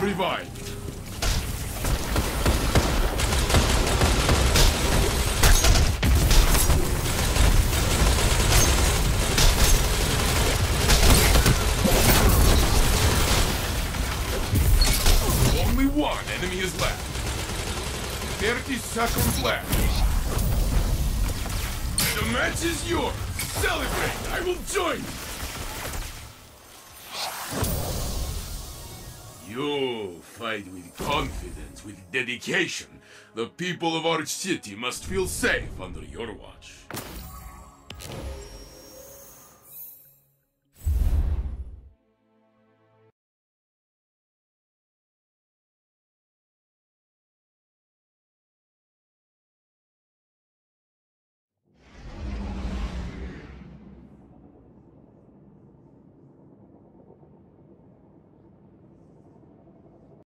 revived. Only one enemy is left. 30 seconds left. The match is yours. Celebrate! I will join you! You fight with confidence, with dedication. The people of our city must feel safe under your watch.